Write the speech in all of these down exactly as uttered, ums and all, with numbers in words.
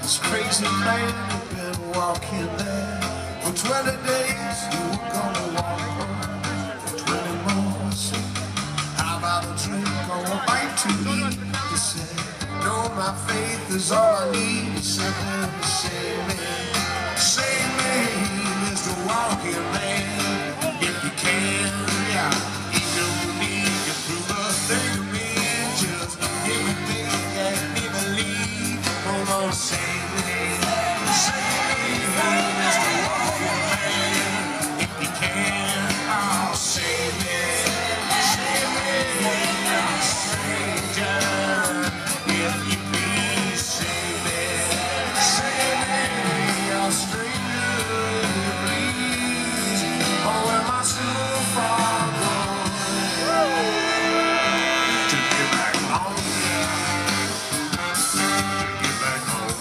This crazy man had been walking there for twenty days. You were gonna walk home for twenty more. So how about a drink or a bite to eat? He said, no, my faith is all I need. He said, then save me, save me, Mister Walking Man, if you can. Yeah, ain't no need to prove a thing to me. Just give me big and me believe. Hold on, save me, save me, Mister Walking Man, if you can. Oh, save me, save me, stranger, if you please. Save me, save me, oh, stranger, please. Oh, am I so far gone to get back home? To get back home.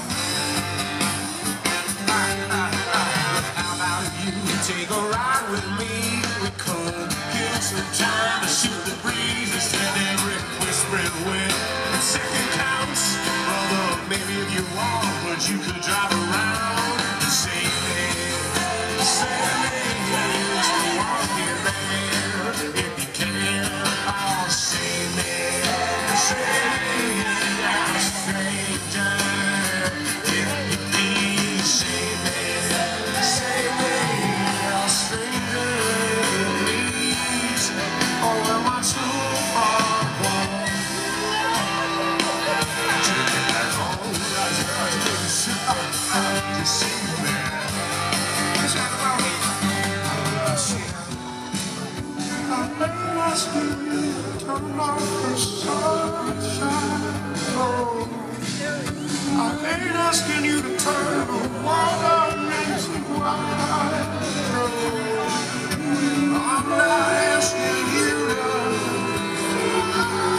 How about if you take a ride with me? We could get some time to shoot the breeze instead of every whispering wind. And second counts, brother, maybe if you want, but you could drive around and save me, save me, Mister Walking Man, if you can. Oh, save me, save me, stranger, if you please. Save me, save me, stranger, please. Oh, am I too far gone to get back home? To save me. I ain't asking you to turn off the sunshine, no. I ain't asking you to turn the water into wine, no. I'm not asking you to,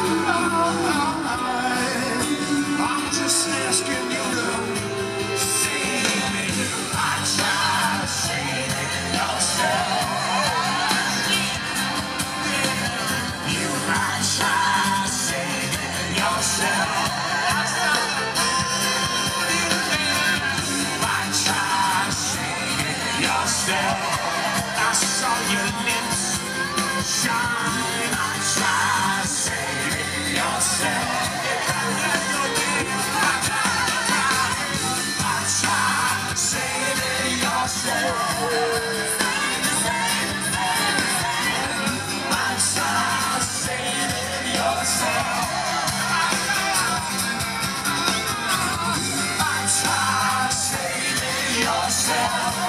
I'm just asking you to save me. I try to save yourself. You might try saving yourself. You might try saving yourself. I saw your lips shine. I try saving yourself. I try saving yourself. Yourself.